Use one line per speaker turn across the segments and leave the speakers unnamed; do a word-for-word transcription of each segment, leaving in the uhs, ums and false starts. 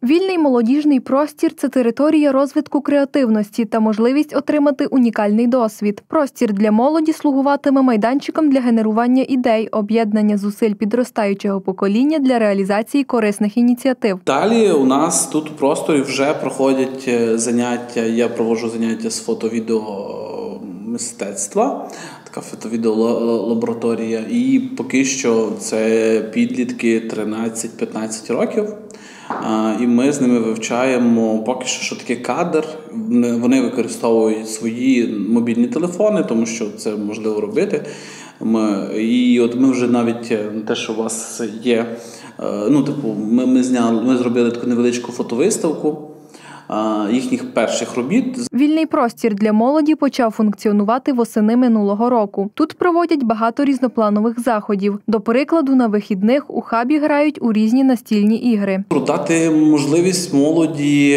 Вільний молодіжний простір – це територія розвитку креативності та можливість отримати унікальний досвід. Простір для молоді слугуватиме майданчиком для генерування ідей, об'єднання зусиль підростаючого покоління для реалізації корисних ініціатив.
Далі у нас тут в просторі вже проходять заняття, я проводжу заняття з фото-відеомистецтва, така фото-відеолабораторія, і поки що це підлітки тринадцять-п'ятнадцять років. І ми з ними вивчаємо поки що, що таке кадр. Вони використовують свої мобільні телефони, тому що це можливо робити. Ми, і от ми вже навіть те, що у вас є, ну, типу, ми, ми, зняли, ми зробили таку невеличку фотовиставку їхніх перших робіт.
Вільний простір для молоді почав функціонувати восени минулого року. Тут проводять багато різнопланових заходів. До прикладу, на вихідних у хабі грають у різні настільні ігри.
Дати можливість молоді,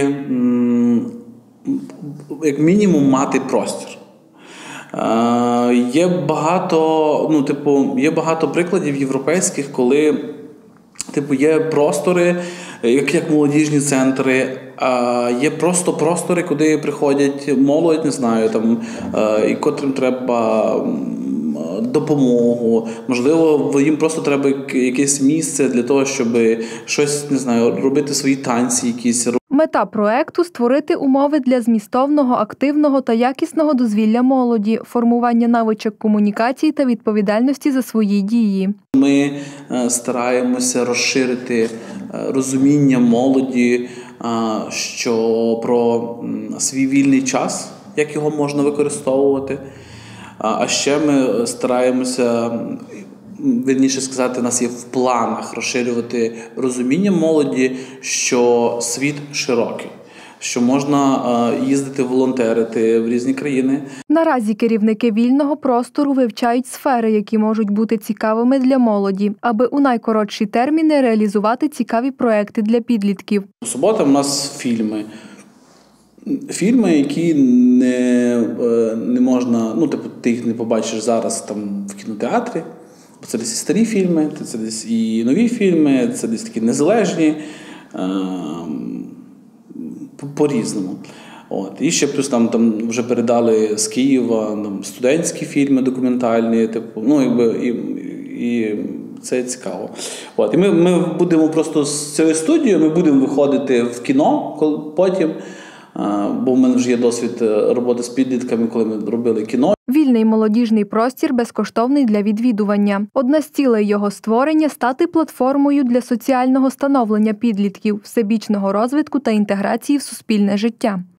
як мінімум, мати простір. Є багато, ну, типу, є багато прикладів європейських, коли типу, є простори, як, як молодіжні центри, а є просто простори, куди приходять молодь, не знаю, там, і котрим треба допомогу. Можливо, їм просто треба якесь місце для того, щоб щось, не знаю, робити свої танці якісь.
Мета проекту – створити умови для змістовного, активного та якісного дозвілля молоді, формування навичок комунікації та відповідальності за свої дії.
Ми стараємося розширити розуміння молоді, що про свій вільний час, як його можна використовувати. А ще ми стараємося, вірніше сказати, у нас є в планах розширювати розуміння молоді, що світ широкий, що можна їздити волонтерити в різні країни.
Наразі керівники вільного простору вивчають сфери, які можуть бути цікавими для молоді, аби у найкоротші терміни реалізувати цікаві проекти для підлітків.
У суботу у нас фільми. Фільми, які не, не можна, ну, типу, ти їх не побачиш зараз там в кінотеатрі. Це десь і старі фільми, це десь і нові фільми, це десь такі незалежні, по-різному. От. І ще плюс там, там вже передали з Києва там, студентські фільми документальні, типу, ну, якби, і, і це цікаво. От. І ми, ми будемо просто з цією студією, ми будемо виходити в кіно потім, бо в мене вже є досвід роботи з підлітками, коли ми робили кіно.
Вільний молодіжний простір безкоштовний для відвідування. Одна з цілей його створення – стати платформою для соціального становлення підлітків, всебічного розвитку та інтеграції в суспільне життя.